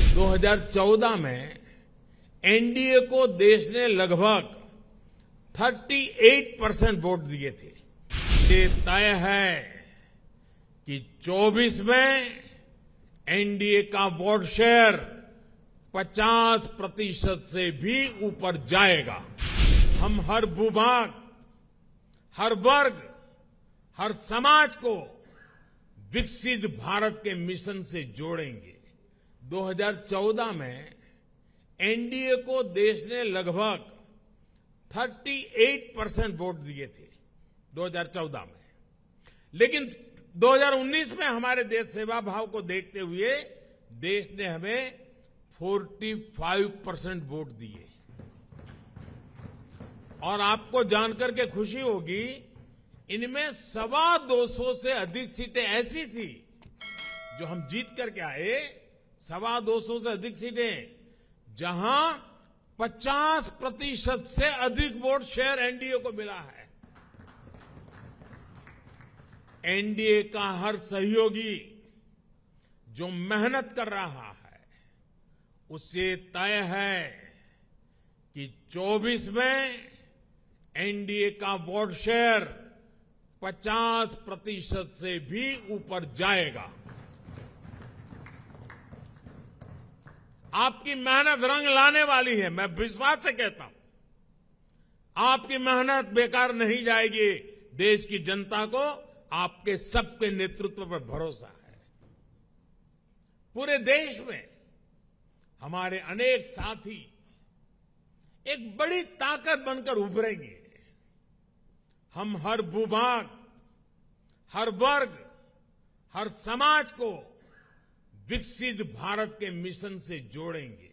2014 में एनडीए को देश ने लगभग 38% वोट दिए थे। ये तय है कि 24 में एनडीए का वोट शेयर 50% से भी ऊपर जाएगा। हम हर भूभाग, हर वर्ग, हर समाज को विकसित भारत के मिशन से जोड़ेंगे। 2014 में एनडीए को देश ने लगभग 38% वोट दिए थे 2014 में, लेकिन 2019 में हमारे देश सेवा भाव को देखते हुए देश ने हमें 45% वोट दिए। और आपको जानकर के खुशी होगी, इनमें 225 से अधिक सीटें ऐसी थी जो हम जीत करके आए, 225 से अधिक सीटें जहां 50% से अधिक वोट शेयर एनडीए को मिला है। एनडीए का हर सहयोगी जो मेहनत कर रहा है, उससे तय है कि 24 में एनडीए का वोट शेयर 50% से भी ऊपर जाएगा। आपकी मेहनत रंग लाने वाली है, मैं विश्वास से कहता हूं। आपकी मेहनत बेकार नहीं जाएगी। देश की जनता को आपके सबके नेतृत्व पर भरोसा है। पूरे देश में हमारे अनेक साथी एक बड़ी ताकत बनकर उभरेंगे। हम हर भूभाग, हर वर्ग, हर समाज को विकसित भारत के मिशन से जोड़ेंगे।